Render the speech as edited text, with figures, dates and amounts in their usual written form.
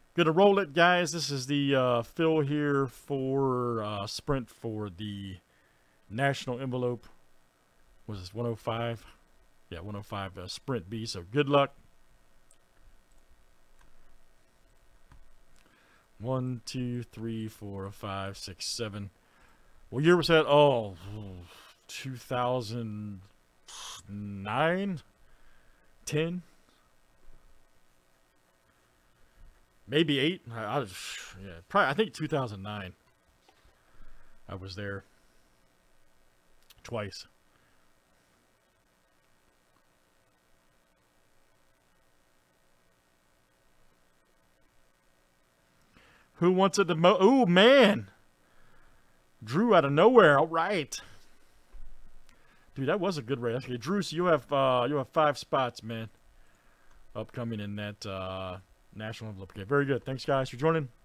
Gonna roll it, guys. This is the fill here for Sprint for the national envelope. Was this 105? Yeah, 105 Sprint B. So good luck. 1, 2, 3, 4, 5, 6, 7. What year was that? Oh, 2009, 10. Maybe 8. Yeah, probably. I think 2009. I was there twice. Who wants it the most? Oh man, Drew out of nowhere. All right, dude, that was a good race. Okay, Drew, so you have 5 spots, man, upcoming in that national envelope. Okay, very good. Thanks, guys, for joining.